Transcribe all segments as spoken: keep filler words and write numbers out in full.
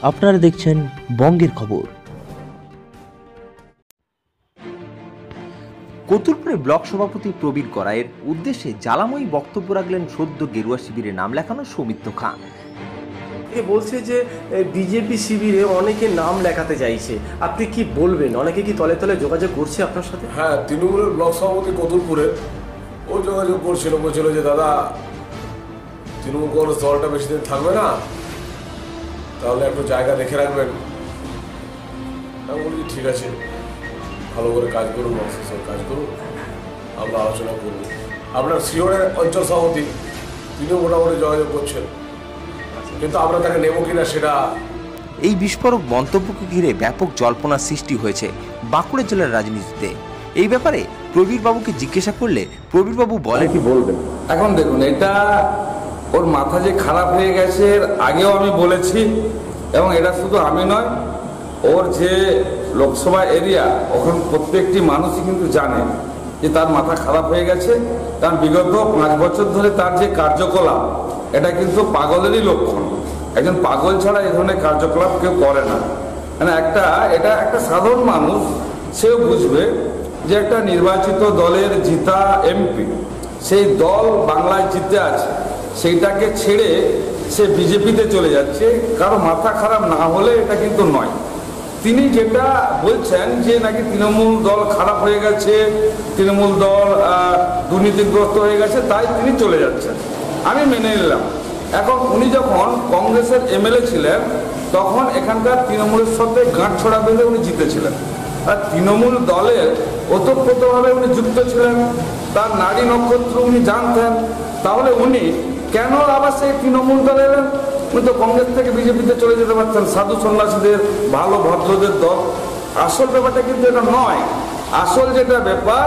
আপনারা দেখছেন বঙ্গের খবর। কতুলপুরে ব্লক সভাপতি প্রবীর গড়াইয়ের উদ্দেশ্যে জ্বালাময়ী বক্তব্য রাখলেন সদ্য গেরুয়া শিবিরে নাম লেখানো সৌমিত্র খাঁ। বলছে যে বিজেপি শিবিরে অনেকে নাম লেখাতে চাইছে, আপনি কি বলবেন? অনেকে কি তলে তলে যোগাযোগ করছে আপনার সাথে? হ্যাঁ, তৃণমূলের ব্লক সভাপতি কতুলপুরে ও যোগাযোগ করছিল, বলছিল যে দাদা তৃণমূল কংগ্রেস দলটা বেশি দিন থাকবে না, তাহলে একটু জায়গা দেখে রাখবেন। আমি বলি ঠিক আছে, ভালো করে কাজ করুন, মানুষের সঙ্গে কাজ করুন, আমরা আলোচনা করব। আপনার শিওরের অঞ্চল সভাপতি তিনিও মোটামুটি যোগাযোগ করছেন, কিন্তু আমরা তাকে নেব কিনা সেটা। এই বিস্ফোরক মন্তব্যকে ঘিরে ব্যাপক জল্পনা সৃষ্টি হয়েছে বাঁকুড়া জেলার রাজনীতিতে। এই ব্যাপারে প্রবীর বাবুকে জিজ্ঞাসা করলে প্রবীর বাবু বলে কি বলবেন। এখন দেখুন, এটা ওর মাথা যে খারাপ হয়ে গেছে এর আগেও আমি বলেছি, এবং এটা শুধু আমি নয়, ওর যে লোকসভা এরিয়া ওখানে প্রত্যেকটি মানুষই কিন্তু জানে যে তার মাথা খারাপ হয়ে গেছে। কারণ বিগত পাঁচ বছর ধরে তার যে কার্যকলাপ, এটা কিন্তু পাগলেরই লক্ষণ। একজন পাগল ছাড়া এই ধরনের কার্যকলাপ কেউ করে না। মানে একটা এটা একটা সাধারণ মানুষ সেও বুঝবে যে একটা নির্বাচিত দলের জিতা এমপি, সেই দল বাংলায় জিতে আছে, সেইটাকে ছেড়ে সে বিজেপিতে চলে যাচ্ছে। কারো মাথা খারাপ না হলে এটা কিন্তু নয়। তিনি যেটা বলছেন যে নাকি তৃণমূল দল খারাপ হয়ে গেছে, তৃণমূল দল দুর্নীতিগ্রস্ত হয়ে গেছে, তাই তিনি চলে যাচ্ছেন, আমি মেনে নিলাম। এখন উনি যখন কংগ্রেসের এমএলএ ছিলেন তখন এখানকার তৃণমূলের সাথে গাঁট ছড়া বেঁধে উনি জিতেছিলেন, আর তৃণমূল দলের ওতপ্রোতভাবে উনি যুক্ত ছিলেন, তার নারী নক্ষত্র উনি জানতেন। তাহলে উনি কেন আবার সেই তৃণমূল দলে এলেন? উনি তো কংগ্রেস থেকে বিজেপিতে চলে যেতে পারতেন, সাধু সন্ন্যাসীদের ভালো ভদ্রদের দল। আসল ব্যাপারটা কিন্তু এটা নয়। আসল যেটা ব্যাপার,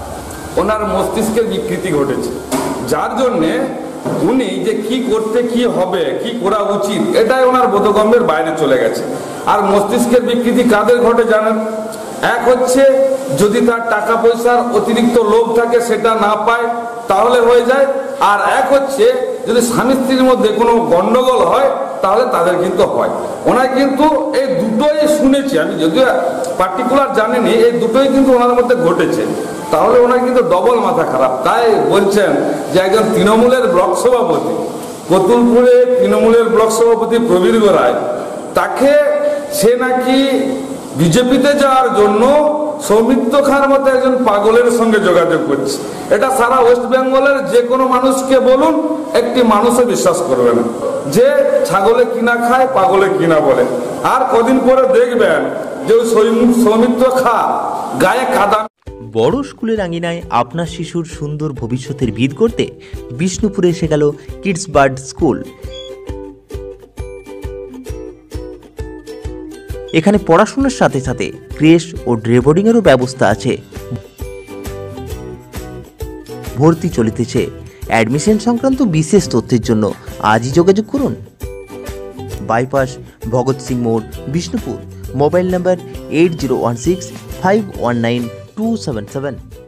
ওনার মস্তিষ্কের বিকৃতি ঘটেছে, যার জন্যে উনি যে কি করতে কি হবে, কি করা উচিত, এটাই ওনার বোধগম্যের বাইরে চলে গেছে। আর মস্তিষ্কের বিকৃতি কাদের ঘটে জানেন? এক হচ্ছে যদি তার টাকা পয়সার অতিরিক্ত লোভ থাকে, সেটা না পায় তাহলে হয়ে যায়। আর এক হচ্ছে যদি স্বামী স্ত্রীর মধ্যে কোনো গন্ডগোল হয় তাহলে তাদের কিন্তু হয়। ওনার কিন্তু এই দুটোই শুনেছি আমি, যদিও পার্টিকুলার জানিনি, এই দুটোই কিন্তু ওনার মধ্যে ঘটেছে। তাহলে ওনার কিন্তু ডবল মাথা খারাপ। তাই বলছেন যে একজন তৃণমূলের ব্লক সভাপতি, কতুলপুরে তৃণমূলের ব্লক সভাপতি প্রবীর গড়াই, তাকে সে নাকি বিজেপিতে যাওয়ার জন্য সৌমিত্র খাঁর মতো একজন পাগলের সঙ্গে যোগাযোগ করছে। এটা সারা ওয়েস্ট বেঙ্গলের যে কোনো মানুষকে বলুন, একটি মানুষও বিশ্বাস করবে না যে ছাগলে কিনা খায়, পাগলে কিনা বলে। আর কদিন পরে দেখবেন যে ওই সৌমিত্র খাঁ গায়ে কাদা। বড় স্কুলের আঙিনায় আপনার শিশুর সুন্দর ভবিষ্যতের ভিত করতে বিষ্ণুপুরে এসে গেল কিডস বার্ড স্কুল। এখানে পড়াশোনার সাথে সাথে ক্রেশ ও ডে বোর্ডিংয়েরও ব্যবস্থা আছে। ভর্তি চলিতেছে। অ্যাডমিশন সংক্রান্ত বিশেষ তথ্যের জন্য আজই যোগাযোগ করুন। বাইপাস, ভগৎ সিং মোড়, Bishnupur. Mobile number eight zero one six five one nine two seven seven.